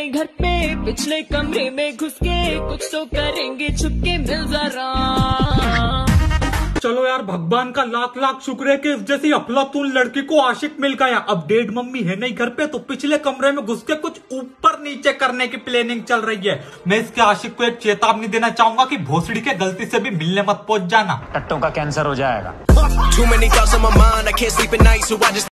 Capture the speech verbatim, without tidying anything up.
नहीं घर पे, पिछले कमरे में घुस के कुछ तो करेंगे छुपके, मिल जरा। चलो यार, भगवान का लाख लाख शुक्र है कि इस जैसी अफलातून लड़की को आशिक मिल गया। अब डेढ़ मम्मी है नहीं घर पे, तो पिछले कमरे में घुस के कुछ ऊपर नीचे करने की प्लानिंग चल रही है। मैं इसके आशिक को एक चेतावनी देना चाहूंगा कि भोसड़ी के गलती से भी मिलने मत पहुंच जाना, टट्टों का कैंसर हो जाएगा।